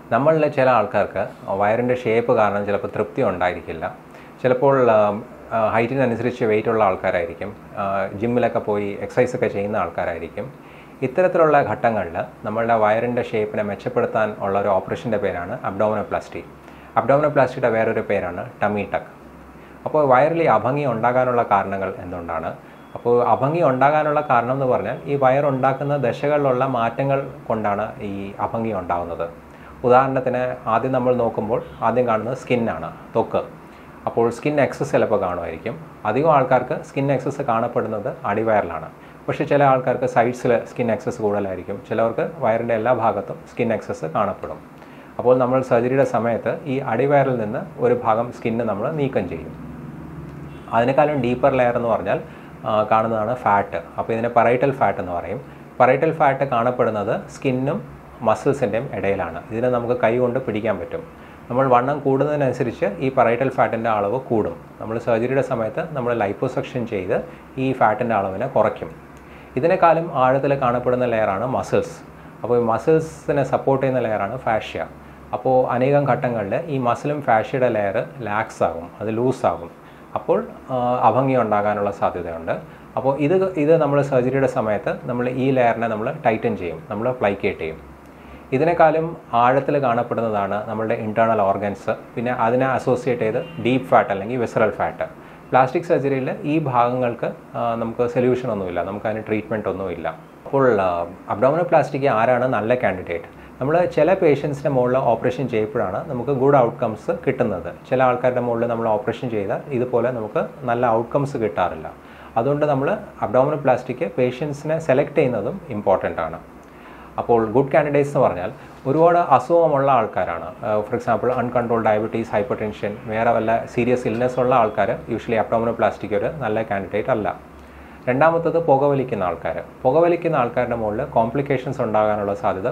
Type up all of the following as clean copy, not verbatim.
നമ്മളിലെ ചില ആൾക്കാർക്ക് വയറിൻ്റെ ഷേപ്പ് കാരണം ചിലപ്പോൾ തൃപ്തി ഉണ്ടായിരിക്കില്ല. ചിലപ്പോൾ ഹൈറ്റിനനുസരിച്ച് വെയിറ്റ് ഉള്ള ആൾക്കാരായിരിക്കും, ജിമ്മിലൊക്കെ പോയി എക്സസൈസ് ഒക്കെ ചെയ്യുന്ന ആൾക്കാരായിരിക്കും. ഇത്തരത്തിലുള്ള ഘട്ടങ്ങളിൽ നമ്മളുടെ വയറിൻ്റെ ഷേപ്പിനെ മെച്ചപ്പെടുത്താൻ ഉള്ള ഒരു ഓപ്പറേഷൻ്റെ പേരാണ് അബ്ഡോമിനോപ്ലാസ്റ്റി. അബ്ഡോമിനോപ്ലാസ്റ്റിയുടെ വേറൊരു പേരാണ് ടമ്മി ടക്ക്. അപ്പോൾ വയറിൽ അഭംഗി ഉണ്ടാകാനുള്ള കാരണങ്ങൾ എന്തുകൊണ്ടാണ്? അപ്പോൾ അഭംഗി ഉണ്ടാകാനുള്ള കാരണം എന്ന് പറഞ്ഞാൽ ഈ വയറുണ്ടാക്കുന്ന ദശകളിലുള്ള മാറ്റങ്ങൾ കൊണ്ടാണ് ഈ അഭംഗി ഉണ്ടാകുന്നത്. ഉദാഹരണത്തിന് ആദ്യം നമ്മൾ നോക്കുമ്പോൾ ആദ്യം കാണുന്നത് സ്കിന്നാണ്, ത്വക്ക്. അപ്പോൾ സ്കിൻ എക്സസ് ചിലപ്പോൾ കാണുമായിരിക്കും. അധികം ആൾക്കാർക്ക് സ്കിൻ എക്സസ് കാണപ്പെടുന്നത് അടിവയറിലാണ്. പക്ഷേ ചില ആൾക്കാർക്ക് സൈഡ്സിൽ സ്കിൻ എക്സസ് കൂടുതലായിരിക്കും, ചിലവർക്ക് വയറിൻ്റെ എല്ലാ ഭാഗത്തും സ്കിൻ എക്സസ് കാണപ്പെടും. അപ്പോൾ നമ്മൾ സർജറിയുടെ സമയത്ത് ഈ അടിവയറിൽ നിന്ന് ഒരു ഭാഗം സ്കിന്ന് നമ്മൾ നീക്കം ചെയ്യും. അതിനേക്കാളും ഡീപ്പർ ലെയർ എന്ന് പറഞ്ഞാൽ കാണുന്നതാണ് ഫാറ്റ്. അപ്പോൾ ഇതിനെ പറൈറ്റൽ ഫാറ്റ് എന്ന് പറയും. പറൈറ്റൽ ഫാറ്റ് കാണപ്പെടുന്നത് സ്കിന്നും മസിൽസിൻ്റെയും ഇടയിലാണ്. ഇതിനെ നമുക്ക് കൈ കൊണ്ട് പിടിക്കാൻ പറ്റും. നമ്മൾ വണ്ണം കൂടുന്നതിനനുസരിച്ച് ഈ പറൈറ്റൽ ഫാറ്റിൻ്റെ അളവ് കൂടും. നമ്മൾ സർജറിയുടെ സമയത്ത് നമ്മൾ ലൈപ്പോസക്ഷൻ ചെയ്ത് ഈ ഫാറ്റിൻ്റെ അളവിനെ കുറയ്ക്കും. ഇതിനേക്കാളും ആഴത്തിൽ കാണപ്പെടുന്ന ലെയറാണ് മസിൽസ്. അപ്പോൾ ഈ മസിൽസിനെ സപ്പോർട്ട് ചെയ്യുന്ന ലെയറാണ് ഫാഷ്യ. അപ്പോൾ അനേകം ഘട്ടങ്ങളിൽ ഈ മസിലും ഫാഷ്യയുടെ ലെയർ ലാക്സ് ആകും, അത് ലൂസാകും. അപ്പോൾ അഭംഗി ഉണ്ടാകാനുള്ള സാധ്യതയുണ്ട്. അപ്പോൾ ഇത് നമ്മൾ സർജറിയുടെ സമയത്ത് നമ്മൾ ഈ ലെയറിനെ നമ്മൾ ടൈറ്റൻ ചെയ്യും, നമ്മൾ പ്ലൈക്കേറ്റ് ചെയ്യും. ഇതിനേക്കാളും ആഴത്തിൽ കാണപ്പെടുന്നതാണ് നമ്മളുടെ ഇൻറ്റേർണൽ ഓർഗൻസ്. പിന്നെ അതിനെ അസോസിയേറ്റ് ചെയ്ത് ഡീപ്പ് ഫാറ്റ് അല്ലെങ്കിൽ വിസറൽ ഫാറ്റ്. പ്ലാസ്റ്റിക് സർജറിയിൽ ഈ ഭാഗങ്ങൾക്ക് നമുക്ക് സൊല്യൂഷൻ ഒന്നുമില്ല, നമുക്കതിന് ട്രീറ്റ്മെൻറ്റ് ഒന്നുമില്ല. അപ്പോൾ അബ്ഡോമിനോപ്ലാസ്റ്റിക്ക് ആരാണ് നല്ല കാൻഡിഡേറ്റ്? നമ്മൾ ചില പേഷ്യൻസിൻ്റെ മുകളിൽ ഓപ്പറേഷൻ ചെയ്യപ്പോഴാണ് നമുക്ക് ഗുഡ് ഔട്ട്കംസ് കിട്ടുന്നത്. ചില ആൾക്കാരുടെ മുകളിൽ നമ്മൾ ഓപ്പറേഷൻ ചെയ്താൽ ഇതുപോലെ നമുക്ക് നല്ല ഔട്ട്കംസ് കിട്ടാറില്ല. അതുകൊണ്ട് നമ്മൾ അബ്ഡോമിനോപ്ലാസ്റ്റിക്ക് പേഷ്യൻസിനെ സെലക്ട് ചെയ്യുന്നതും ഇമ്പോർട്ടൻ്റ് ആണ്. അപ്പോൾ ഗുഡ് കാൻഡിഡേറ്റ്സ് എന്ന് പറഞ്ഞാൽ ഒരുപാട് അസുഖമുള്ള ആൾക്കാരാണ്. For example uncontrol diabetes, hypertension, വേറെ വല്ല സീരിയസ് ഇൽനെസ് ഉള്ള ആൾക്കാർ യൂഷ്വലി അബ്ഡോമിനോപ്ലാസ്റ്റിക്ക് ഒരു നല്ല കാൻഡിഡേറ്റ് അല്ല. രണ്ടാമത്തത് പുകവലിക്കുന്ന ആൾക്കാർ. പുകവലിക്കുന്ന ആൾക്കാരുടെ മുകളിൽ കോംപ്ലിക്കേഷൻസ് ഉണ്ടാകാനുള്ള സാധ്യത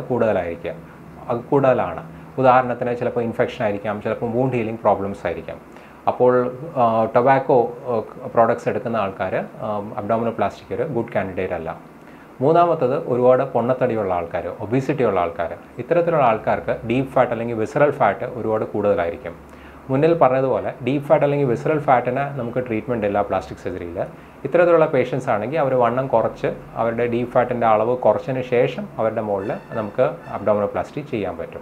കൂടുതലാണ്. ഉദാഹരണത്തിന് ചിലപ്പോൾ ഇൻഫെക്ഷൻ ആയിരിക്കാം, ചിലപ്പോൾ വൂണ്ട് ഹീലിംഗ് പ്രോബ്ലംസ് ആയിരിക്കാം. അപ്പോൾ ടൊബാക്കോ പ്രോഡക്ട്സ് എടുക്കുന്ന ആൾക്കാർ അബ്ഡോമിനോപ്ലാസ്റ്റിക്ക് ഒരു ഗുഡ് കാൻഡിഡേറ്റ് അല്ല. മൂന്നാമത്തത് ഒരുപാട് പൊണ്ണത്തടിയുള്ള ആൾക്കാർ, ഒബീസിറ്റി ഉള്ള ആൾക്കാർ. ഇത്തരത്തിലുള്ള ആൾക്കാർക്ക് ഡീപ്പ് ഫാറ്റ് അല്ലെങ്കിൽ വിസറൽ ഫാറ്റ് ഒരുപാട് കൂടുതലായിരിക്കും. മുന്നിൽ പറഞ്ഞതുപോലെ ഡീപ്പ് ഫാറ്റ് അല്ലെങ്കിൽ വിസറൽ ഫാറ്റിന് നമുക്ക് ട്രീറ്റ്മെൻറ്റ് ഇല്ല പ്ലാസ്റ്റിക് സർജറിയിൽ. ഇത്തരത്തിലുള്ള പേഷ്യൻസ് ആണെങ്കിൽ അവർ വണ്ണം കുറച്ച് അവരുടെ ഡീപ്പ് ഫാറ്റിൻ്റെ അളവ് കുറച്ചതിന് ശേഷം അവരുടെ മുകളിൽ നമുക്ക് അബ്ഡോമിനോപ്ലാസ്റ്റി ചെയ്യാൻ പറ്റും.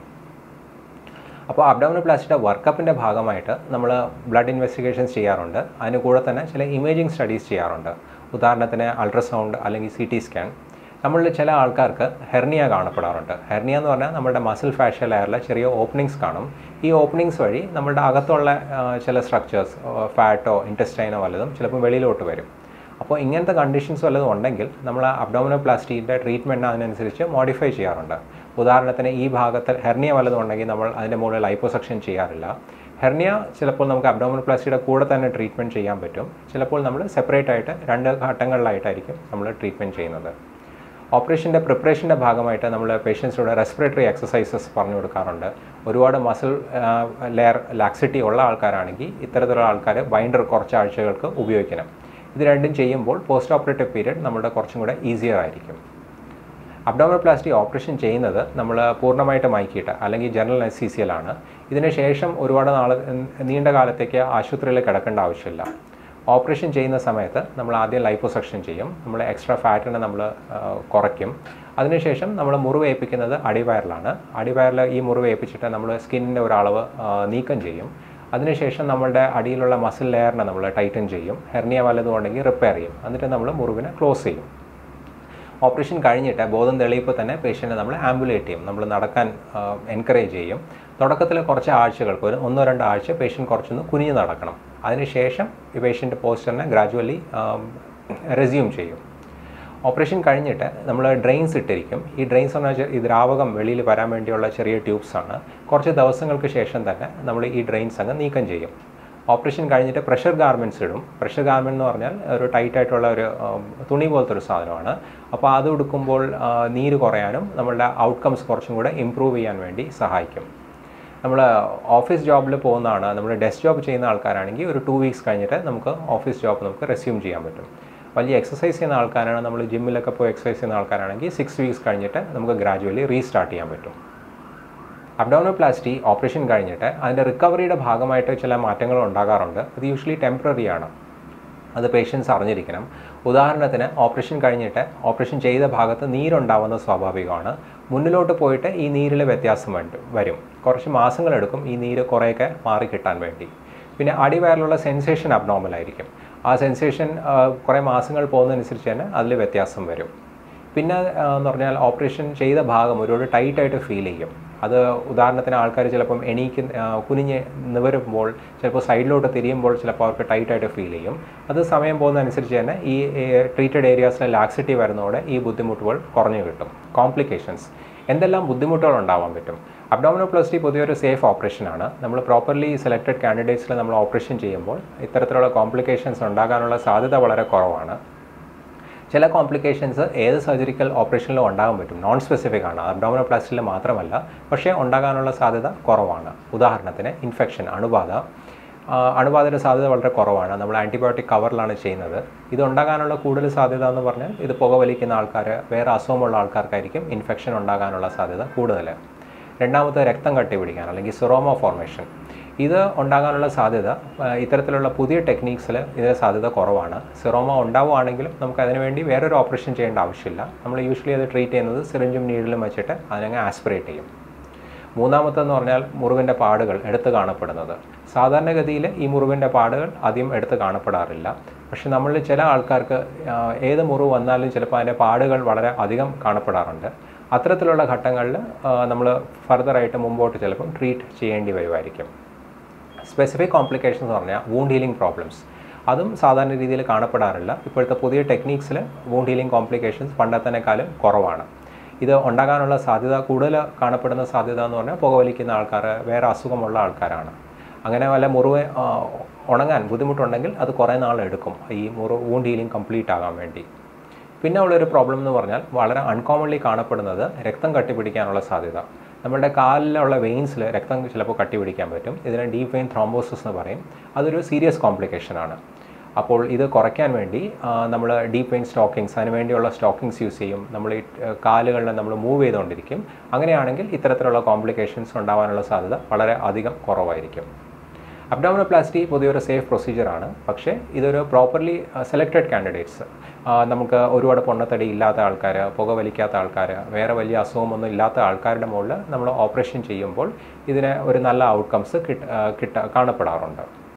അപ്പോൾ അബ്ഡോമിനോപ്ലാസ്റ്റിയുടെ വർക്കപ്പിൻ്റെ ഭാഗമായിട്ട് നമ്മൾ ബ്ലഡ് ഇൻവെസ്റ്റിഗേഷൻസ് ചെയ്യാറുണ്ട്. അതിന് കൂടെ തന്നെ ചില ഇമേജിംഗ് സ്റ്റഡീസ് ചെയ്യാറുണ്ട്. ഉദാഹരണത്തിന് അൾട്രാസൗണ്ട് അല്ലെങ്കിൽ CT സ്കാൻ. നമ്മളിൽ ചില ആൾക്കാർക്ക് ഹെർണിയ കാണപ്പെടാറുണ്ട്. ഹെർണിയ എന്ന് പറഞ്ഞാൽ നമ്മുടെ മസിൽ ഫാഷ്യ ലെയറിലെ ചെറിയ ഓപ്പണിങ്സ് കാണും. ഈ ഓപ്പണിങ്സ് വഴി നമ്മുടെ അകത്തുള്ള ചില സ്ട്രക്ചേഴ്സ്, ഫാറ്റോ ഇൻറ്റസ്റ്റൈനോ വല്ലതും ചിലപ്പോൾ വെളിയിലോട്ട് വരും. അപ്പോൾ ഇങ്ങനത്തെ കണ്ടീഷൻസ് വല്ലതും ഉണ്ടെങ്കിൽ നമ്മൾ അബ്ഡോമിനോപ്ലാസ്റ്റിയുടെ ട്രീറ്റ്മെൻറ്റ് അതിനനുസരിച്ച് മോഡിഫൈ ചെയ്യാറുണ്ട്. ഉദാഹരണത്തിന് ഈ ഭാഗത്ത് ഹെർണിയ വല്ലതും ഉണ്ടെങ്കിൽ നമ്മൾ അതിൻ്റെ മുകളിൽ ലൈപ്പോസക്ഷൻ ചെയ്യാറില്ല. ഹെർണിയ ചിലപ്പോൾ നമുക്ക് അബ്ഡോമിനോപ്ലാസ്റ്റിയുടെ കൂടെ തന്നെ ട്രീറ്റ്മെൻറ്റ് ചെയ്യാൻ പറ്റും. ചിലപ്പോൾ നമ്മൾ സെപ്പറേറ്റ് ആയിട്ട് 2 ഘട്ടങ്ങളിലായിട്ടായിരിക്കും നമ്മൾ ട്രീറ്റ്മെൻറ്റ് ചെയ്യുന്നത്. ഓപ്പറേഷൻ്റെ പ്രിപ്പറേഷൻ്റെ ഭാഗമായിട്ട് നമ്മൾ പേഷ്യൻസിനോട് റെസ്പിറേറ്ററി എക്സസൈസസ് പറഞ്ഞു കൊടുക്കാറുണ്ട്. ഒരുപാട് മസിൽ ലെയർ ലാക്സിറ്റി ഉള്ള ആൾക്കാരാണെങ്കിൽ ഇത്തരത്തിലുള്ള ആൾക്കാർ ബൈൻഡർ കുറച്ച് ആഴ്ചകൾക്ക് ഉപയോഗിക്കണം. ഇത് രണ്ടും ചെയ്യുമ്പോൾ പോസ്റ്റ് ഓപ്പറേറ്റീവ് പീരീഡ് നമ്മുടെ കുറച്ചും കൂടെ ഈസിയർ ആയിരിക്കും. അബ്ഡോമിനോപ്ലാസ്റ്റി ഓപ്പറേഷൻ ചെയ്യുന്നത് നമ്മൾ പൂർണ്ണമായിട്ട് മയക്കിയിട്ട് അല്ലെങ്കിൽ ജനറൽ അനസ്തീസിയയിലാണ്. ഇതിന് ശേഷം ഒരുപാട് നീണ്ട കാലത്തേക്ക് ആശുപത്രിയിൽ കിടക്കേണ്ട ആവശ്യമില്ല. ഓപ്പറേഷൻ ചെയ്യുന്ന സമയത്ത് നമ്മൾ ആദ്യം ലൈപ്പോസക്ഷൻ ചെയ്യും, നമ്മൾ എക്സ്ട്രാ ഫാറ്റിനെ നമ്മൾ കുറയ്ക്കും. അതിനുശേഷം നമ്മൾ മുറിവ് ഏൽപ്പിക്കുന്നത് അടിവയറിലാണ്. അടിവയറിൽ ഈ മുറിവ് ഏൽപ്പിച്ചിട്ട് നമ്മൾ സ്കിന്നിൻ്റെ ഒരളവ് നീക്കം ചെയ്യും. അതിനുശേഷം നമ്മളുടെ അടിയിലുള്ള മസിൽ ലെയറിനെ നമ്മൾ ടൈറ്റൻ ചെയ്യും. ഹെർണിയ വല്ലതും ഉണ്ടെങ്കിൽ റിപ്പയർ ചെയ്യും. എന്നിട്ട് നമ്മൾ മുറിവിനെ ക്ലോസ് ചെയ്യും. ഓപ്പറേഷൻ കഴിഞ്ഞിട്ട് ബോധം തെളിയിപ്പോൾ തന്നെ പേഷ്യൻറ്റിനെ നമ്മൾ ആംബുലേറ്റ് ചെയ്യും, നമ്മൾ നടക്കാൻ എൻകറേജ് ചെയ്യും. തുടക്കത്തിൽ കുറച്ച് ആഴ്ചകൾക്ക് 1-2 ആഴ്ച പേഷ്യൻ്റ് കുറച്ചൊന്ന് കുനിഞ്ഞ് നടക്കണം. അതിനുശേഷം ഈ പേഷ്യൻ്റ് പോസ്റ്ററിനെ ഗ്രാജുവലി റെസ്യൂം ചെയ്യും. ഓപ്പറേഷൻ കഴിഞ്ഞിട്ട് നമ്മൾ ഡ്രെയിൻസ് ഇട്ടിരിക്കും. ഈ ഡ്രെയിൻസ് എന്ന് വെച്ചാൽ ഈ ദ്രാവകം വെളിയിൽ വരാൻ വേണ്ടിയുള്ള ചെറിയ ട്യൂബ്സാണ്. കുറച്ച് ദിവസങ്ങൾക്ക് ശേഷം തന്നെ നമ്മൾ ഈ ഡ്രെയിൻസ് അങ്ങ് നീക്കം ചെയ്യും. ഓപ്പറേഷൻ കഴിഞ്ഞിട്ട് പ്രഷർ ഗാർമെൻറ്റ്സ് ഇടും. പ്രഷർ ഗാർമെൻറ്റ് എന്ന് പറഞ്ഞാൽ ഒരു ടൈറ്റായിട്ടുള്ള ഒരു തുണി പോലത്തെ ഒരു സാധനമാണ്. അപ്പോൾ അത് ഉടുക്കുമ്പോൾ നീര് കുറയാനും നമ്മളുടെ ഔട്ട്കംസ് കുറച്ചും കൂടെ ഇമ്പ്രൂവ് ചെയ്യാൻ വേണ്ടി സഹായിക്കും. നമ്മൾ ഓഫീസ് ജോബിൽ പോകുന്നതാണ്, നമ്മൾ ഡെസ്ക് ജോബ് ചെയ്യുന്ന ആൾക്കാരാണെങ്കിൽ ഒരു 2 വീക്സ് കഴിഞ്ഞിട്ട് നമുക്ക് ഓഫീസ് ജോബ് നമുക്ക് റെസ്യൂം ചെയ്യാൻ പറ്റും. വലിയ എക്സസൈസ് ചെയ്യുന്ന ആൾക്കാരാണ്, നമ്മൾ ജിമ്മിലൊക്കെ പോയി എക്സസൈസ് ചെയ്യുന്ന ആൾക്കാരാണെങ്കിൽ 6 വീക്സ് കഴിഞ്ഞിട്ട് നമുക്ക് ഗ്രാജുവലി റീസ്റ്റാർട്ട് ചെയ്യാൻ പറ്റും. അബ്ഡോമിനോപ്ലാസ്റ്റി ഓപ്പറേഷൻ കഴിഞ്ഞിട്ട് അതിൻ്റെ റിക്കവറിയുടെ ഭാഗമായിട്ട് ചില മാറ്റങ്ങൾ ഉണ്ടാകാറുണ്ട്. അത് യൂഷ്വലി ടെമ്പററി ആണ്. അത് പേഷ്യൻസ് അറിഞ്ഞിരിക്കണം. ഉദാഹരണത്തിന് ഓപ്പറേഷൻ കഴിഞ്ഞിട്ട് ഓപ്പറേഷൻ ചെയ്ത ഭാഗത്ത് നീരുണ്ടാവുന്നത് സ്വാഭാവികമാണ്. മുന്നിലോട്ട് പോയിട്ട് ഈ നീരിൽ വ്യത്യാസം വരും. കുറച്ച് മാസങ്ങളെടുക്കും ഈ നീര് കുറേയൊക്കെ മാറിക്കിട്ടാൻ വേണ്ടി. പിന്നെ അടിവയറിലുള്ള സെൻസേഷൻ അബ്നോർമലായിരിക്കും. ആ സെൻസേഷൻ കുറേ മാസങ്ങൾ പോകുന്നതനുസരിച്ച് തന്നെ അതിൽ വ്യത്യാസം വരും. പിന്നെ എന്ന് പറഞ്ഞാൽ ഓപ്പറേഷൻ ചെയ്ത ഭാഗം ഒരുപാട് ടൈറ്റായിട്ട് ഫീൽ ചെയ്യും. അത് ഉദാഹരണത്തിന് ആൾക്കാർ ചിലപ്പം കുനിഞ്ഞ് നിവരുമ്പോൾ ചിലപ്പോൾ സൈഡിലോട്ട് തിരിയുമ്പോൾ ചിലപ്പോൾ അവർക്ക് ടൈറ്റായിട്ട് ഫീൽ ചെയ്യും. അത് സമയം പോകുന്നതനുസരിച്ച് തന്നെ ഈ ട്രീറ്റഡ് ഏരിയാസിലെ ലാക്സിറ്റി വരുന്നതോടെ ഈ ബുദ്ധിമുട്ടുകൾ കുറഞ്ഞു കിട്ടും. കോംപ്ലിക്കേഷൻസ് എന്തെല്ലാം ബുദ്ധിമുട്ടുകൾ ഉണ്ടാവാൻ പറ്റും? അബ്ഡോമിനോപ്ലാസ്റ്റി പൊതുവെ ഒരു സേഫ് ഓപ്പറേഷനാണ്. നമ്മൾ പ്രോപ്പർലി സെലക്റ്റഡ് കാൻഡിഡേറ്റ്സിൽ നമ്മൾ ഓപ്പറേഷൻ ചെയ്യുമ്പോൾ ഇത്തരത്തിലുള്ള കോംപ്ലിക്കേഷൻസ് ഉണ്ടാകാനുള്ള സാധ്യത വളരെ കുറവാണ്. ചില കോംപ്ലിക്കേഷൻസ് ഏത് സർജിക്കൽ ഓപ്പറേഷനിലും ഉണ്ടാകാൻ പറ്റും. നോൺ സ്പെസിഫിക് ആണ്, അബ്ഡോമിനോപ്ലാസ്റ്റിയിൽ മാത്രമല്ല, പക്ഷേ ഉണ്ടാകാനുള്ള സാധ്യത കുറവാണ്. ഉദാഹരണത്തിന് ഇൻഫെക്ഷൻ, അണുബാധയുടെ സാധ്യത വളരെ കുറവാണ്. നമ്മൾ ആൻറ്റിബയോട്ടിക് കവറിലാണ് ചെയ്യുന്നത്. ഇത് ഉണ്ടാകാനുള്ള കൂടുതൽ സാധ്യത എന്ന് പറഞ്ഞാൽ ഇത് പുകവലിക്കുന്ന ആൾക്കാർ, വേറെ അസുഖമുള്ള ആൾക്കാർക്കായിരിക്കും ഇൻഫെക്ഷൻ ഉണ്ടാകാനുള്ള സാധ്യത കൂടുതൽ. രണ്ടാമത്തെ രക്തം കട്ടി പിടിക്കാൻ അല്ലെങ്കിൽ സിറോമ ഫോർമേഷൻ, ഇത് ഉണ്ടാകാനുള്ള സാധ്യത ഇത്തരത്തിലുള്ള പുതിയ ടെക്നീക്സിൽ ഇതിൻ്റെ സാധ്യത കുറവാണ്. സിറോമ ഉണ്ടാവുകയാണെങ്കിലും നമുക്ക് അതിനുവേണ്ടി വേറൊരു ഓപ്പറേഷൻ ചെയ്യേണ്ട ആവശ്യമില്ല. നമ്മൾ യൂഷ്വലി അത് ട്രീറ്റ് ചെയ്യുന്നത് സിറിഞ്ചും നീഡിലും വെച്ചിട്ട് അതിനങ്ങ് ആസ്പിറേറ്റ് ചെയ്യും. മൂന്നാമത്തെന്ന് പറഞ്ഞാൽ മുറിവിൻ്റെ പാടുകൾ എടുത്ത് കാണപ്പെടുന്നത്. സാധാരണഗതിയിൽ ഈ മുറിവിൻ്റെ പാടുകൾ ആദ്യം എടുത്ത് കാണപ്പെടാറില്ല. പക്ഷെ നമ്മളിൽ ചില ആൾക്കാർക്ക് ഏത് മുറിവ് വന്നാലും ചിലപ്പോൾ അതിൻ്റെ പാടുകൾ വളരെ അധികം കാണപ്പെടാറുണ്ട്. അത്തരത്തിലുള്ള ഘട്ടങ്ങളിൽ നമ്മൾ ഫർദറായിട്ട് മുമ്പോട്ട് ചിലപ്പം ട്രീറ്റ് ചെയ്യേണ്ടി വരുമായിരിക്കും. സ്പെസിഫിക് കോംപ്ലിക്കേഷൻസ് എന്ന് പറഞ്ഞാൽ വൂണ്ട് ഹീലിംഗ് പ്രോബ്ലംസ്, അതും സാധാരണ രീതിയിൽ കാണപ്പെടാറില്ല. ഇപ്പോഴത്തെ പുതിയ ടെക്നീക്സിൽ വൂണ്ട് ഹീലിംഗ് കോംപ്ലിക്കേഷൻസ് പണ്ടത്തേക്കാളും കുറവാണ്. ഇത് ഉണ്ടാകാനുള്ള സാധ്യത കൂടുതൽ കാണപ്പെടുന്ന സാധ്യത എന്ന് പറഞ്ഞാൽ പുകവലിക്കുന്ന ആൾക്കാർ, വേറെ അസുഖമുള്ള ആൾക്കാരാണ്. അങ്ങനെ വല്ല മുറിവ് ഉണങ്ങാൻ ബുദ്ധിമുട്ടുണ്ടെങ്കിൽ അത് കുറേ നാളെടുക്കും ഈ വൂണ്ട് ഹീലിംഗ് കംപ്ലീറ്റ് ആകാൻ വേണ്ടി. പിന്നെ ഉള്ളൊരു പ്രോബ്ലം എന്ന് പറഞ്ഞാൽ വളരെ അൺകോമൺലി കാണപ്പെടുന്നത് രക്തം കട്ടിപ്പിടിക്കാനുള്ള സാധ്യത. നമ്മുടെ കാലിലുള്ള വെയിൻസിൽ രക്തം ചിലപ്പോൾ കട്ടിപിടിക്കാൻ പറ്റും. ഇതിനെ ഡീപ്പ് വെയിൻ ത്രോംബോസിസ് എന്ന് പറയും. അതൊരു സീരിയസ് കോംപ്ലിക്കേഷനാണ്. അപ്പോൾ ഇത് കുറയ്ക്കാൻ വേണ്ടി നമ്മൾ ഡീപ്പ് വെയിൻ സ്റ്റോക്കിങ്സ്, അതിന് വേണ്ടിയുള്ള സ്റ്റോക്കിങ്സ് യൂസ് ചെയ്യും. നമ്മൾ ഈ കാലുകളിൽ നമ്മൾ മൂവ് ചെയ്തുകൊണ്ടിരിക്കും. അങ്ങനെയാണെങ്കിൽ ഇത്തരത്തിലുള്ള കോംപ്ലിക്കേഷൻസ് ഉണ്ടാകാനുള്ള സാധ്യത വളരെ അധികം കുറവായിരിക്കും. അബ്ഡോമിനോപ്ലാസ്റ്റി പൊതുവെ ഒരു സേഫ് പ്രൊസീജിയറാണ്. പക്ഷേ ഇതൊരു പ്രോപ്പർലി സെലക്റ്റഡ് കാൻഡിഡേറ്റ്സ്, നമുക്ക് ഒരുപാട് പൊണ്ണത്തടി ഇല്ലാത്ത ആൾക്കാർ, പുകവലിക്കാത്ത ആൾക്കാർ, വേറെ വലിയ അസുഖമൊന്നും ഇല്ലാത്ത ആൾക്കാരുടെ മുകളിൽ നമ്മൾ ഓപ്പറേഷൻ ചെയ്യുമ്പോൾ ഇതിന് ഒരു നല്ല ഔട്ട്കംസ് കാണപ്പെടാറുണ്ട്.